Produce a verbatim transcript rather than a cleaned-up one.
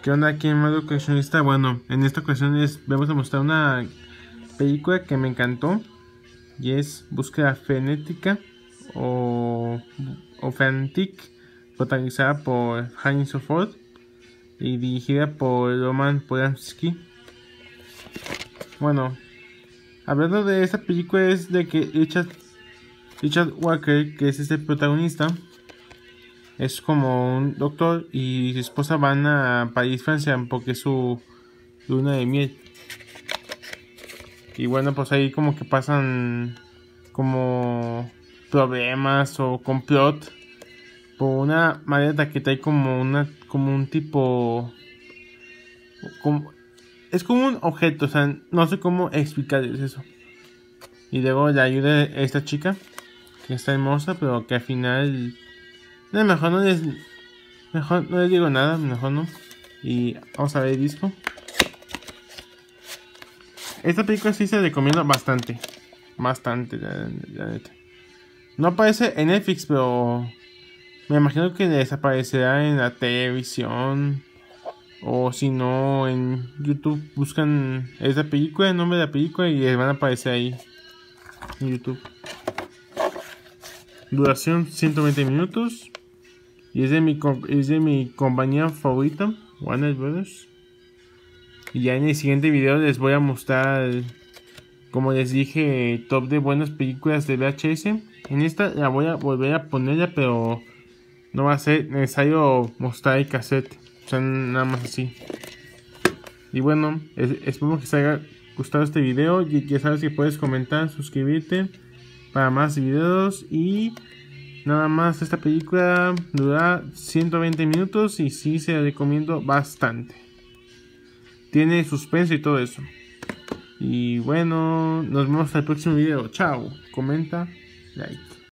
¿Qué onda aquí en modo coleccionista? Bueno, en esta ocasión les vamos a mostrar una película que me encantó y es Búsqueda Frenética o, o Frantic, protagonizada por Harrison Ford y dirigida por Roman Polanski. Bueno, hablando de esta película es de que Richard, Richard Walker, que es este protagonista, es como un doctor y su esposa van a París, Francia, porque es su luna de miel. Y bueno, pues ahí como que pasan como problemas o complot por una maleta que trae como una como un tipo como, es como un objeto, o sea, no sé cómo explicarles eso. Y luego le ayuda a esta chica que está hermosa, pero que al final no, mejor no les mejor no les digo nada, mejor no. Y vamos a ver el disco. Esta película sí se recomienda bastante. Bastante, la, la neta. No aparece en Netflix, pero me imagino que desaparecerá en la televisión. O si no, en YouTube buscan esa película, el nombre de la película, y les van a aparecer ahí en YouTube. Duración ciento veinte minutos. Y es de mi, es de mi compañía favorita, Warner Brothers. Y ya en el siguiente video les voy a mostrar, como les dije, top de buenas películas de V H S. En esta la voy a volver a ponerla, pero no va a ser necesario mostrar el cassette. O sea, nada más así. Y bueno, es, espero que les haya gustado este video. Y ya sabes que puedes comentar, suscribirte para más videos. Y nada más, esta película dura ciento veinte minutos y sí se la recomiendo bastante. Tiene suspenso y todo eso. Y bueno, nos vemos hasta el próximo video. Chao. Comenta, like.